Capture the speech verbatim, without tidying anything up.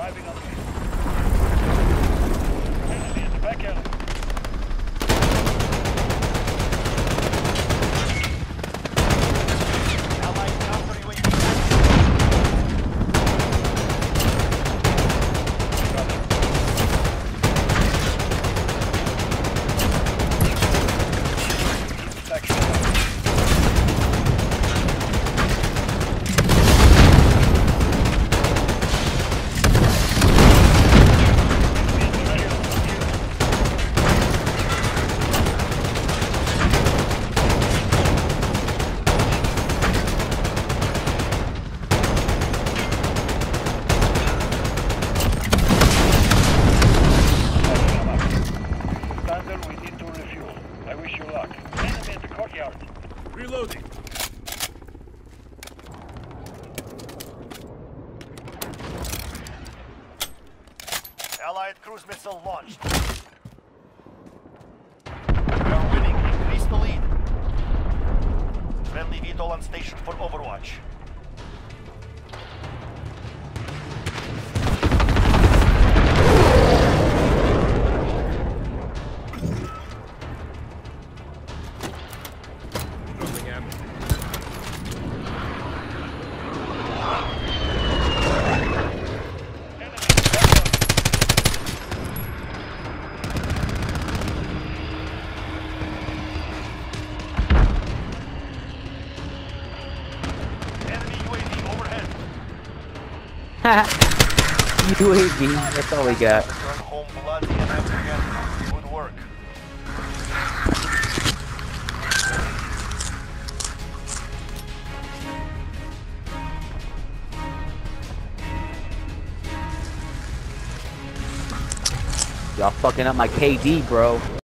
Arriving on Mista. Enemy in the back alley. Allied counter U A V. We need to refuel. I wish you luck. Enemy in the courtyard. Reloading. Allied cruise missile launched. We are winning. Increase the lead. Friendly V TOL on station for Overwatch. U A V, that's all we got. Turn home bloody and again. Good work. Y'all fucking up my K D, bro.